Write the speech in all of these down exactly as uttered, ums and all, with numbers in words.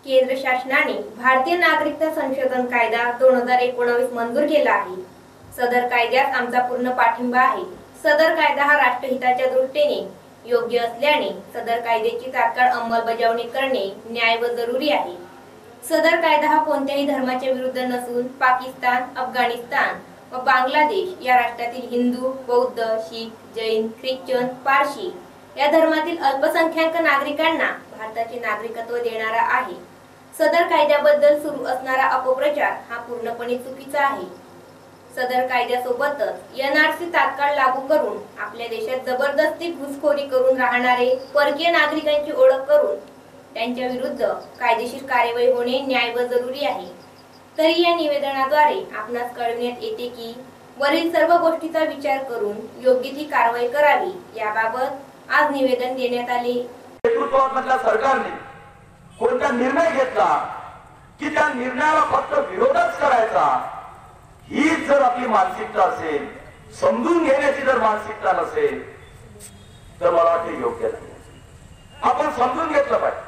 केंद्र शासनाने भारतीय नागरिकता संशोधन कायदा दोन हजार एकोणवीस मंजूर केला आहे। सदर कायद्यास आमचा पूर्ण पाठिंबा आहे। सदर कायदा हा राष्ट्रहिताच्या दृष्टीने योग्य असल्याने सदर कायद्याची तात्काळ अंमलबजावणी करणे न्याय व जरुरी आहे। सदर कायदा हा कोणत्याही धर्माच्या विरुद्ध नसून पाकिस्तान, अफगाणिस्तान व बांगलादेश या राष्ट्रातील हिंदू, बौद्ध, शीख, जैन, ख्रिश्चन, पारशी या धर्मातील अल्पसंख्याक नागरिकांना भारताचे नागरिकत्व देणारा आहे। सदर कायद्याबद्दल सुरू असणारा अपप्रचार हा पूर्णपणे चुकीचा आहे। सदर कायद्यासोबतच एन आर सी तात्काळ लागू करून आपल्या देशात जबरदस्ती घुसखोरी करून राहणारे परकीय नागरिकांची ओळख करून त्यांच्या विरुद्ध कायदेशीर कार्यवाही होणे न्याय व जरुरी आहे। तरी या निवेदनाद्वारे आपणास कळविण्यात येते की वरील सर्व गोष्टीचा विचार करून योग्य ती कारवाई करावी याबाबत आज निवेदन देण्यात आले। नेतृत्वामधल्या सरकारने कोणता निर्णय घेतला की त्या निर्णयाला फक्त विरोधच करायचा, ही जर आपली मानसिकता असेल, समजून घेण्याची जर मानसिकता नसेल तर मला वाटते योग्य नाही। आपण समजून घेतलं पाहिजे।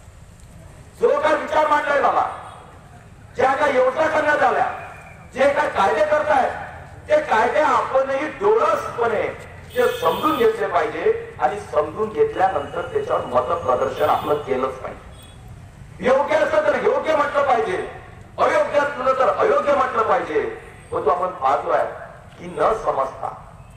जो काय विचार मांडलाय मला, ज्या काय योजना करण्यात आल्या, जे काय कायदे करतायत ते कायदे आपणही डोळसपणे ते समजून घेतले पाहिजे आणि समजून घेतल्यानंतर त्याच्यावर मत प्रदर्शन आपलं केलंच पाहिजे। योग्य असलं तर योग्य म्हटलं पाहिजे, अयोग्य असलं तर अयोग्य म्हटलं पाहिजे। पण तो आपण पाहतोय की न समजता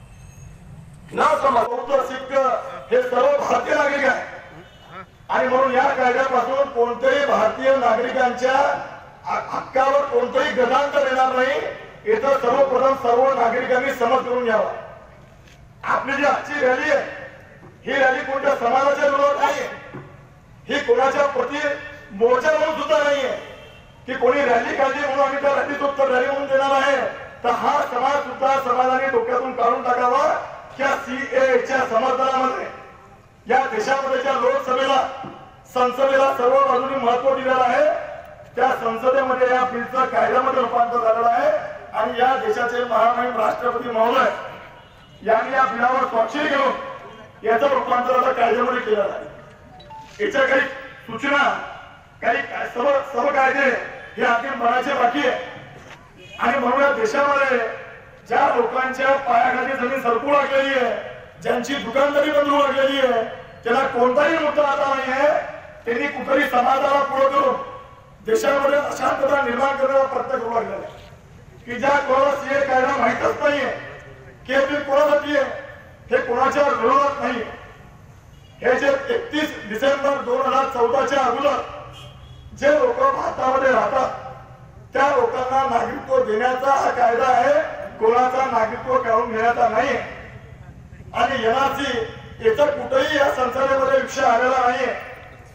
न समजता हे सर्व भारतीय नागरिक आहे आणि म्हणून या कायद्यापासून कोणत्याही भारतीय नागरिकांच्या हक्कावर कोणतंही गदांतर येणार नाही। इथं सर्वप्रथम सर्व नागरिकांनी समज करून घ्यावा। आपली जी आजची रॅली आहे ही रॅली कोणत्या समाजाच्या विरोधात नाही, ही कोणाच्या प्रति मोर्चा म्हणून सुद्धा नाहीये की कोणी रॅली काढली म्हणून आम्ही त्या रॅलीत उत्तर रॅली म्हणून देणार आहे। तर हा समाज सुद्धा समाजाने डोक्यातून काढून टाकावा की सीएच्या समर्थनामध्ये या देशामध्ये ज्या लोकसभेला संसदेला सर्व बाजूनी महत्व दिलेलं आहे त्या संसदेमध्ये या बिलचा कायद्यामध्ये रूपांतर झालेलं आहे आणि या देशाचे महामहिम राष्ट्रपती महोदय यांनी या बिलावर स्वाक्षरी घेऊन याचं रूपांतर आता कायद्यामध्ये केलं आहे। याच्या काही सूचना काही सर्व सर्व कायदे हे अंतिम बनायचे बाकी आहे आणि म्हणून या देशामध्ये ज्या लोकांच्या पायाखाली जमीन सरकू लागलेली आहे, ज्यांची दुकानदारी बंद होऊ लागलेली आहे, त्याला कोणताही मुद्दा आता नाही आहे, त्यांनी कुठेही समाजाला पुढे करून देशामध्ये अशांतता निर्माण करण्याचा प्रयत्न करू लागलेला आहे की ज्या कोणाला सीए कायदा माहीतच नाहीये की बिल कोणासाठी आहे, हे कोणाच्या विरोधात नाही। हे जे एकतीस डिसेंबर दोन हजार चौदाच्या अगोदर जे लोक भारतामध्ये राहतात त्या लोकांना नागरिकत्व देण्याचा हा कायदा आहे, कोणाचा नागरिकत्व काढून घेण्याचा नाही। आणि एनआरसी याचा कुठेही या संसदेमध्ये विषय आलेला नाहीये।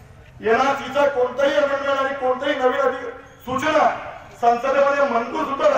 एनआरसीचा कोणताही अमेंडमेंट आणि कोणताही नवीन सूचना संसदेमध्ये मंजूर सुद्धा